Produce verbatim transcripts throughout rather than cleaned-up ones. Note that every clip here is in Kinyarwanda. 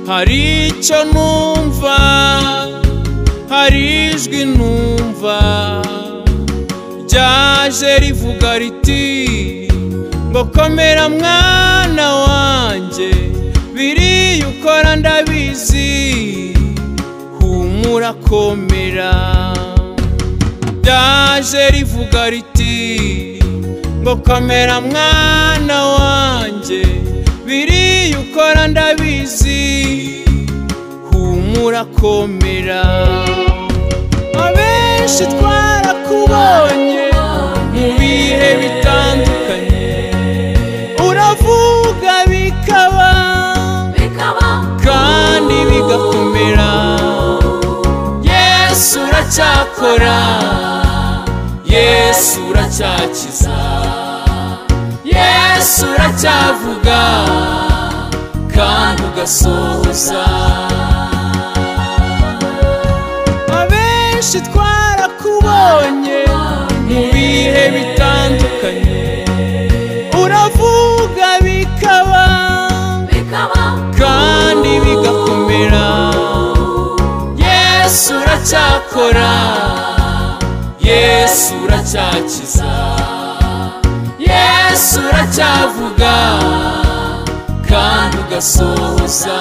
hari icyo numva, hari ijwi numva ryaje rivuga riti ngo komera mwana wanjye, biriya ukora ndabizi, humura komera. Ryaje rivuga riti ngo komera mwana wanjye, biriya ukora ndabizi, humura komera. Abenshi twarakubonye mu bihe bitandukanye, uravuga bikaba kandi bigakomera. Yesu uracyakora, Yesu uracyakiza, Yesu uracyavuga kandi ugasohoza. Abenshi twarakubonye mu bihe bitandukanye, uravuga bikaba kandi bigakomera. Yesu uracyakora, Yesu uracyakiza, Yesu uracyavuga kandi ugasohoza.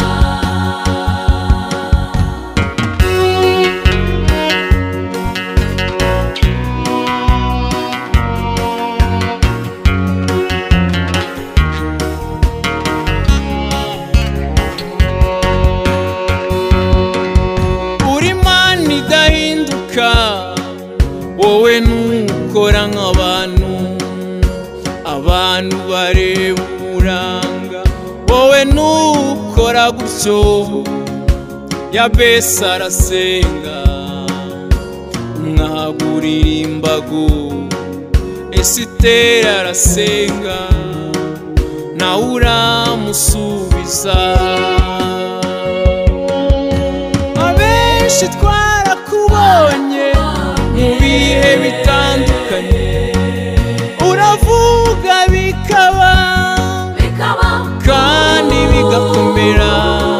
Uri Mana idahinduka, wowe nukora nk'abantu, abantu bareba umuranga, wowe nukora gutyo. Yabesi arasenga mwagurira imbago, Esiteri arasenga nawe uramusubiza. Abenshi twarakubonye mu bihe bitandukanye, uravuga bikaba kandi bigakomera.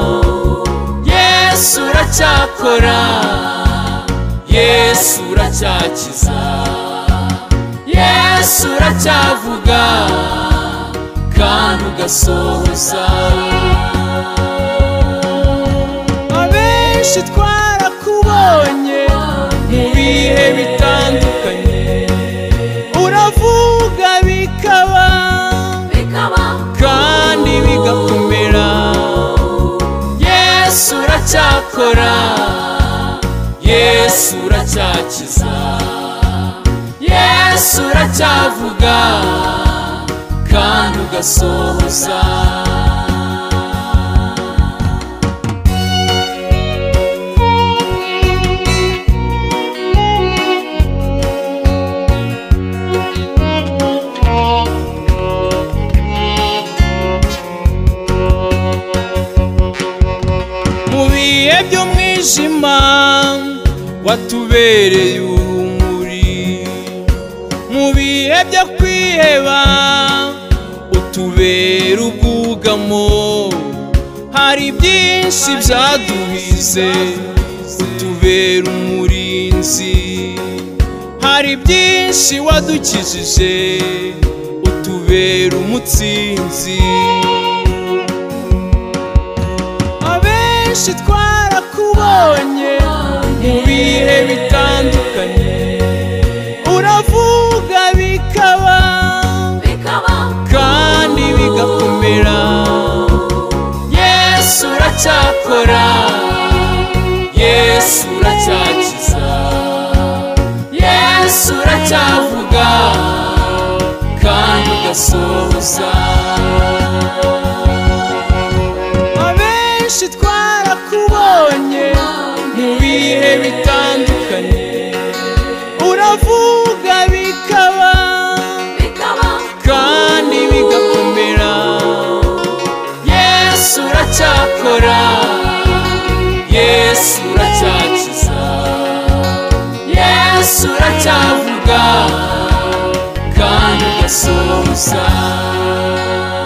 Yesu uracyakora, Yesu uracyakiza, Yesu uracyavuga kandi ugasohoza. Abenshi twarakubonye mu bihe bitandukanye, uravuga bikaba kandi bigakomera. Yesu uracyakora, Yesu uracyakiza, Yesu uracyavuga kandi ugasohoza. Mu bihe by'umwijima watubereye urumuri, mu bihe byo kwiheba utubera ubwugamo. Hari byinshi byaduhize utubera umurinzi, hari byinshi wadukijije utubera umutsinzi. Abenshi twarakubonye mu bihe bitandukanye, uravuga bikaba kandi bigakomera. Yesu uracyakora, Yesu uracyakiza, Yesu uracyavuga kandi ugasohoza. Abenshi twarakubonye mu bihe bitandukanye, uravuga bikaba kandi bigakomera. Yesu uracyakora, Yesu uracyakiza, Yesu uracyavuga kandi ugasohoza.